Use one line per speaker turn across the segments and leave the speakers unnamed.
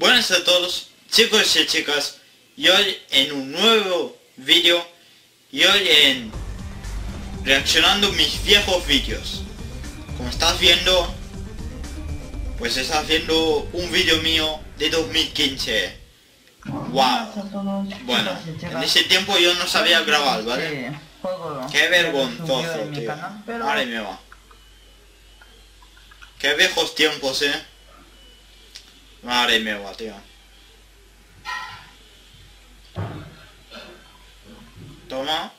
Buenas a todos, chicos y chicas, y hoy en un nuevo vídeo, y hoy en reaccionando mis viejos vídeos. Como estás viendo, pues estás viendo un vídeo mío de 2015. Wow. Bueno, en ese tiempo yo no sabía grabar, ¿vale? Qué vergonzoso, tío. Madre mía. Qué viejos tiempos, Madre mía, tío. Toma.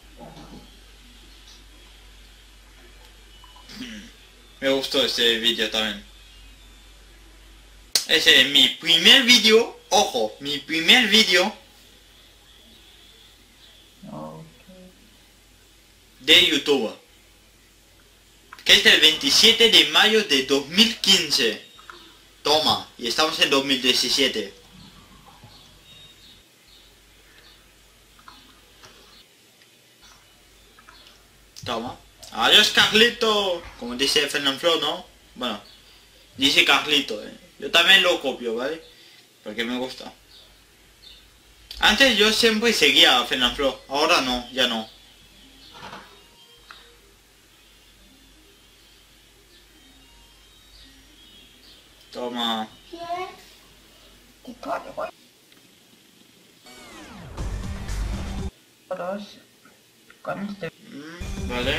Me gustó este vídeo también. Ese es mi primer vídeo. Ojo, mi primer vídeo de YouTube, que es del 27 de mayo de 2015. Toma, y estamos en 2017. Toma. Adiós, Carlito. Como dice Fernanfloo, ¿no? Bueno, dice Carlito, Yo también lo copio, ¿vale? Porque me gusta. Antes yo siempre seguía a Fernanfloo. Ahora no, ya no. Toma.
Con este.
Vale.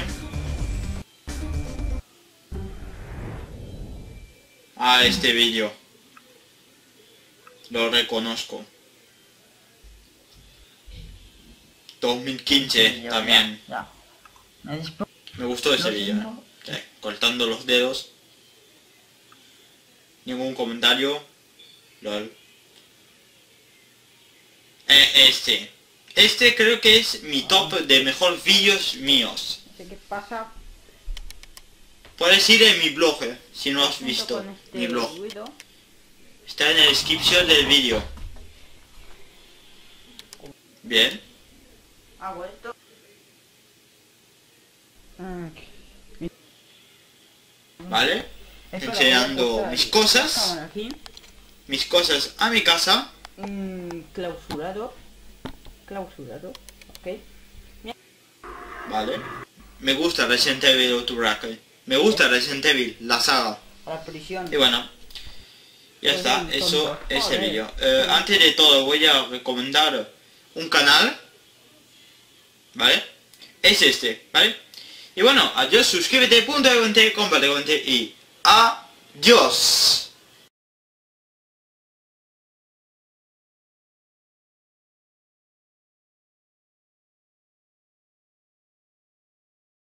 Ah, este vídeo. Lo reconozco. 2015 también.
Ya.
Me gustó ese vídeo. Cortando los dedos. Ningún comentario. LOL. Este creo que es mi top de mejores vídeos míos.
¿Qué pasa?
Puedes ir en mi blog, si no has visto mi blog. Está en la descripción del vídeo. Bien.
Ha vuelto.
Vale. Enseñando mis cosas. Mis cosas a mi casa.
Clausurado, ok.
Vale. Me gusta Resident Evil Outbreak. Me gusta Resident Evil, la saga.
A la prisión.
Y bueno, ya está, eso es el vídeo. Antes de todo voy a recomendar un canal, ¿vale? Es este, ¿vale? Y bueno, adiós, suscríbete, comparte y adiós.